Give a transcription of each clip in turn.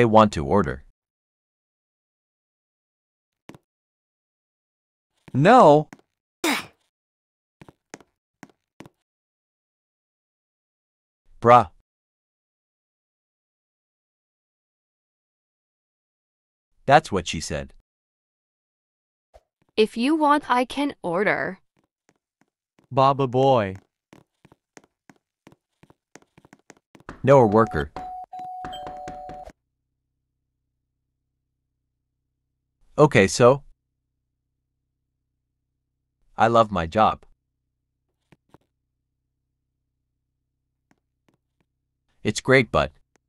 Hey, want to order? No. Bruh. That's what she said. If you want, I can order. Baba boy. No, a worker. Okay, so? I love my job. It's great, but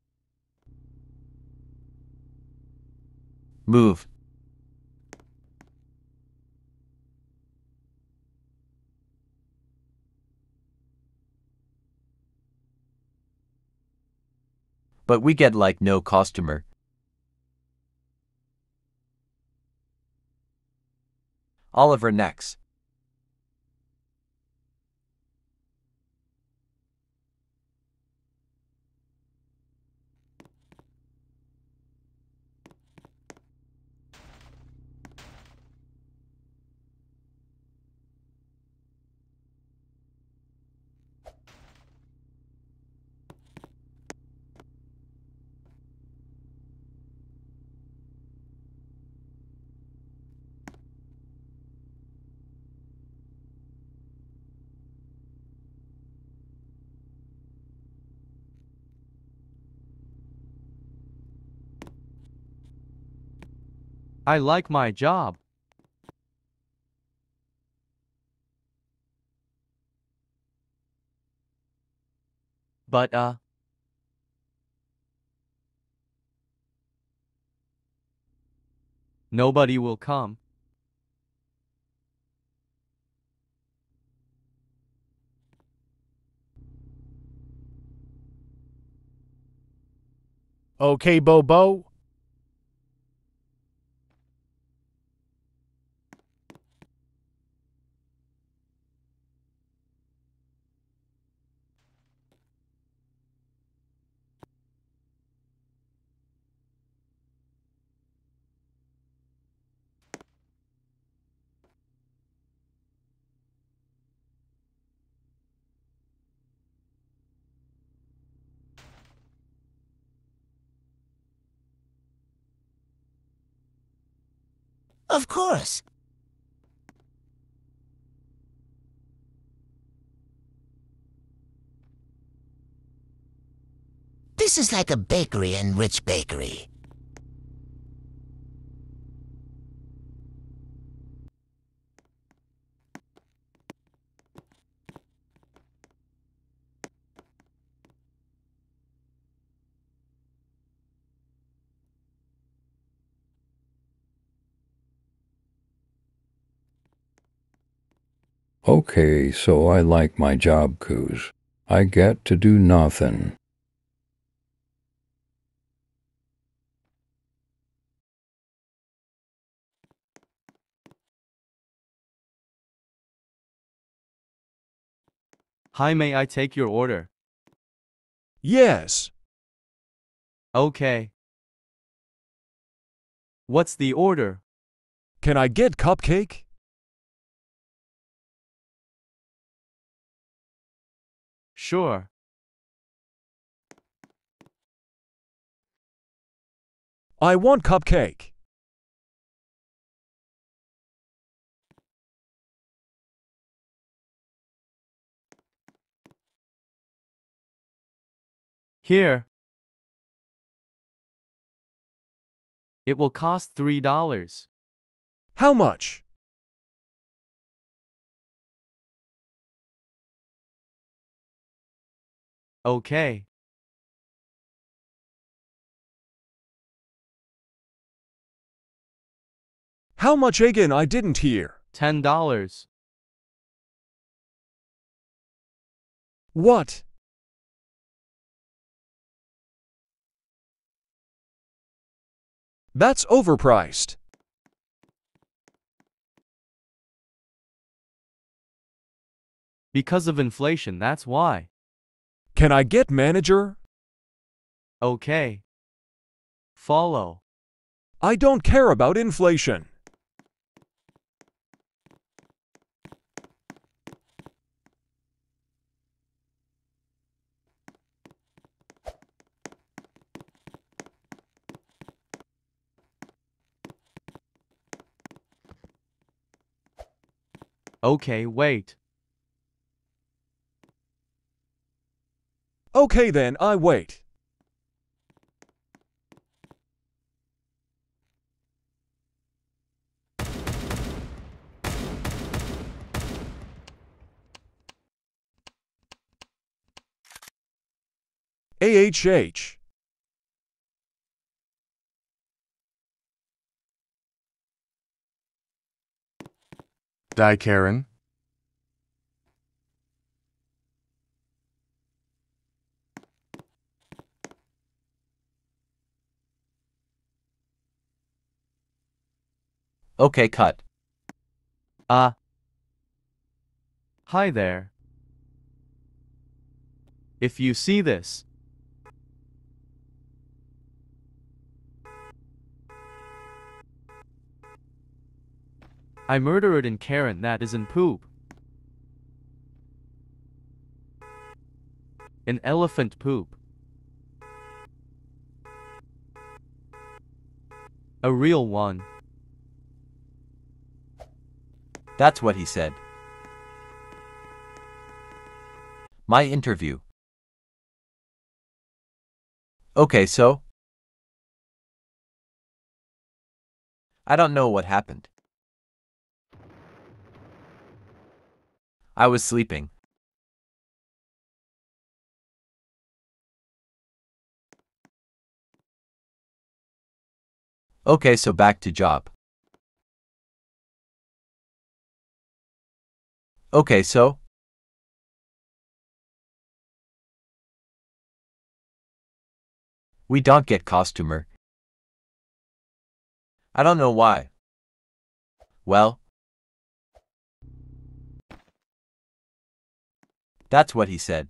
move. But we get like no customer. Oliver next. I like my job. But, nobody will come. Okay, Bobo. Of course. This is like a bakery in Rich Bakery. Okay, so I like my job, Coos. I get to do nothing. Hi, may I take your order? Yes. Okay. What's the order? Can I get cupcake? Sure. I want cupcake. Here. It will cost $3. How much? Okay. How much again? I didn't hear. $10. What? That's overpriced. Because of inflation, that's why. Can I get manager? Okay. Follow. I don't care about inflation. Okay, wait. Okay then, I wait. AHH. Die Karen. Okay, cut. Hi there. If you see this, I murdered in Karen, that isn't poop. An elephant poop. A real one. That's what he said. My interview. Okay, so? I don't know what happened. I was sleeping. Okay, so back to job. Okay, so? We don't get customer. I don't know why. Well, that's what he said.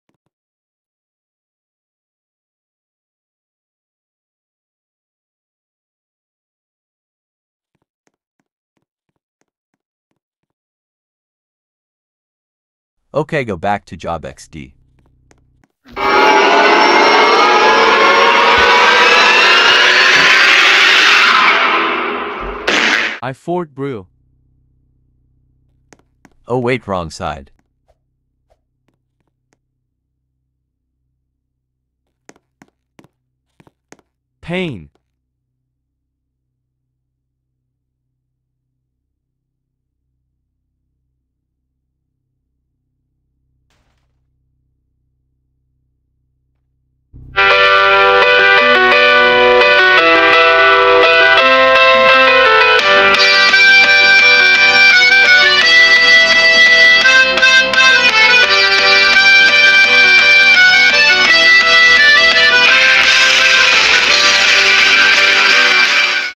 Okay, go back to job XD. I Fort Brew. Oh wait, wrong side. Pain.